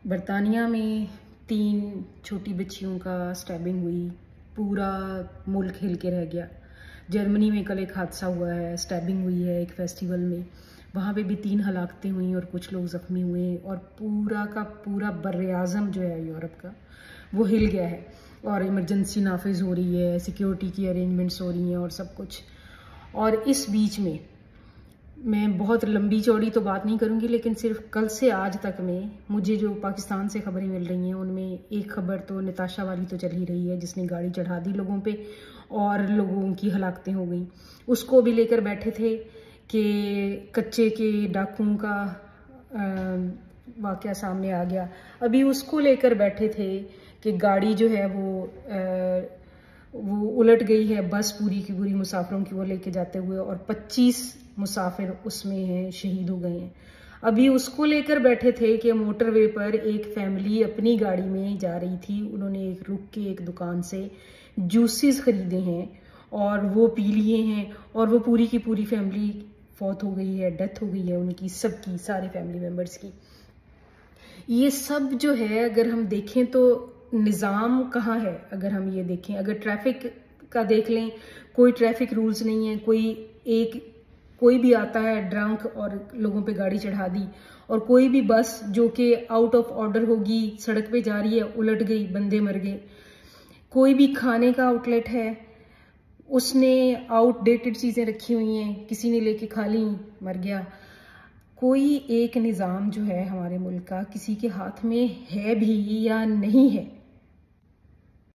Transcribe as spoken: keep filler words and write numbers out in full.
बरतानिया में तीन छोटी बच्चियों का स्टैबिंग हुई, पूरा मुल्क हिल के रह गया। जर्मनी में कल एक हादसा हुआ है, स्टैबिंग हुई है एक फेस्टिवल में, वहाँ पे भी तीन हलाकतें हुई और कुछ लोग ज़ख्मी हुए और पूरा का पूरा बर्र-ए-आज़म जो है यूरोप का वो हिल गया है और इमरजेंसी नाफिज हो रही है, सिक्योरिटी की अरेंजमेंट्स हो रही हैं और सब कुछ। और इस बीच में मैं बहुत लंबी चौड़ी तो बात नहीं करूंगी, लेकिन सिर्फ कल से आज तक में मुझे जो पाकिस्तान से खबरें मिल रही हैं उनमें एक खबर तो नताशा वाली तो चल ही रही है, जिसने गाड़ी चढ़ा दी लोगों पे और लोगों की हलाकतें हो गई। उसको भी लेकर बैठे थे कि कच्चे के डाकुओं का वाकया सामने आ गया। अभी उसको लेकर बैठे थे कि गाड़ी जो है वो आ, वो उलट गई है, बस पूरी की पूरी मुसाफिरों की वो लेके जाते हुए, और पच्चीस मुसाफिर उसमें हैं शहीद हो गए हैं। अभी उसको लेकर बैठे थे कि मोटरवे पर एक फैमिली अपनी गाड़ी में जा रही थी, उन्होंने एक रुक के एक दुकान से जूसेस खरीदे हैं और वो पी लिए हैं और वो पूरी की पूरी फैमिली फौत हो गई है, डेथ हो गई है उनकी, सबकी, सारे फैमिली मेम्बर्स की। ये सब जो है अगर हम देखें तो निज़ाम कहाँ है? अगर हम ये देखें, अगर ट्रैफिक का देख लें, कोई ट्रैफिक रूल्स नहीं है, कोई एक कोई भी आता है ड्रंक और लोगों पे गाड़ी चढ़ा दी, और कोई भी बस जो कि आउट ऑफ ऑर्डर होगी सड़क पे जा रही है, उलट गई, बंदे मर गए। कोई भी खाने का आउटलेट है, उसने आउटडेटेड चीज़ें रखी हुई हैं, किसी ने लेके खा ली, मर गया। कोई एक निज़ाम जो है हमारे मुल्क का किसी के हाथ में है भी या नहीं है।